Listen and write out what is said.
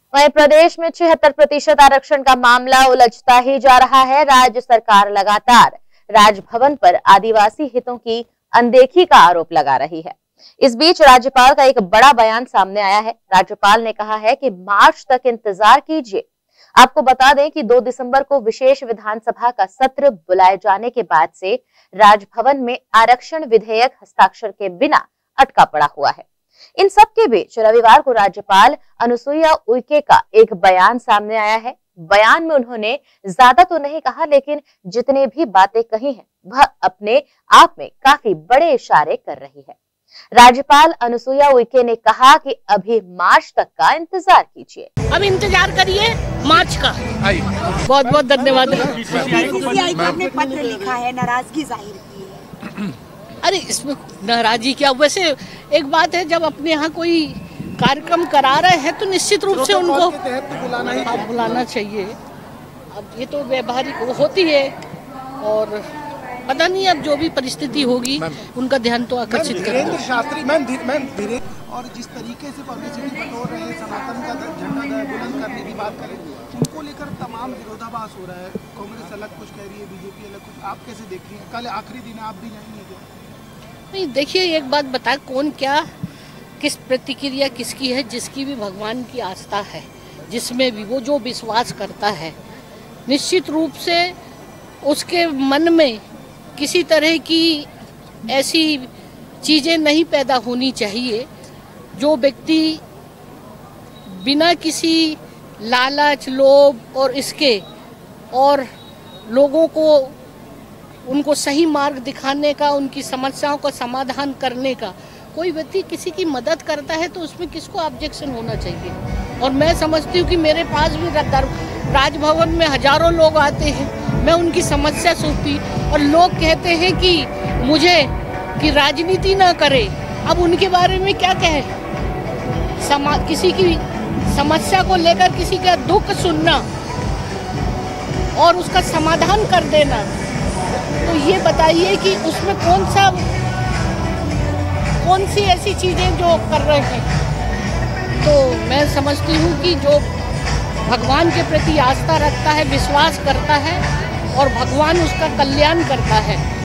वहीं प्रदेश में 76% आरक्षण का मामला उलझता ही जा रहा है। राज्य सरकार लगातार राजभवन पर आदिवासी हितों की अनदेखी का आरोप लगा रही है। इस बीच राज्यपाल का एक बड़ा बयान सामने आया है। राज्यपाल ने कहा है कि मार्च तक इंतजार कीजिए। आपको बता दें कि 2 दिसंबर को विशेष विधानसभा का सत्र बुलाए जाने के बाद से राजभवन में आरक्षण विधेयक हस्ताक्षर के बिना अटका पड़ा हुआ है। इन सब के बीच रविवार को राज्यपाल अनुसुईया उइके का एक बयान सामने आया है। बयान में उन्होंने ज्यादा तो नहीं कहा, लेकिन जितने भी बातें कही हैं वह अपने आप में काफी बड़े इशारे कर रही है। राज्यपाल अनुसुईया उइके ने कहा कि अभी मार्च तक का इंतजार कीजिए। अब इंतजार करिए मार्च का। बहुत बहुत धन्यवाद। आपने पत्र लिखा है, नाराजगी जाहिर की है। अरे इसमें नाराजगी क्या, वैसे एक बात है, जब अपने यहाँ कोई कार्यक्रम करा रहे हैं तो निश्चित रूप से उनको बुलाना चाहिए। अब ये तो व्यवहारिक होती है और पता नहीं अब जो भी परिस्थिति होगी उनका ध्यान तो आकर्षित करेंगे। शास्त्री और जिस तरीके से पब्लिसिटी बटोर रहे हैं, सनातन का झंडा बुलंद करने की बात करें, उनको लेकर तमाम विरोधाभास हो रहा है। कांग्रेस अलग कुछ कह रही है, बीजेपी अलग कुछ। आप कैसे देख रही हैं? कल आखिरी दिन, आप भी जाएंगे क्या? नहीं, देखिए एक बात बता, कौन क्या किस प्रतिक्रिया किसकी है। जिसकी भी भगवान की आस्था है, जिसमें भी वो जो विश्वास करता है, निश्चित रूप से उसके मन में किसी तरह की ऐसी चीज़ें नहीं पैदा होनी चाहिए जो व्यक्ति बिना किसी लालच, लोभ और इसके और लोगों को उनको सही मार्ग दिखाने का, उनकी समस्याओं का समाधान करने का, कोई व्यक्ति किसी की मदद करता है तो उसमें किसको ऑब्जेक्शन होना चाहिए। और मैं समझती हूँ कि मेरे पास भी राजभवन में हजारों लोग आते हैं, मैं उनकी समस्या सुनती और लोग कहते हैं कि मुझे कि राजनीति ना करे। अब उनके बारे में क्या कहें? किसी की समस्या को लेकर किसी का दुख सुनना और उसका समाधान कर देना, तो ये बताइए कि उसमें कौन सी ऐसी चीज़ें जो कर रहे हैं। तो मैं समझती हूँ कि जो भगवान के प्रति आस्था रखता है, विश्वास करता है और भगवान उसका कल्याण करता है।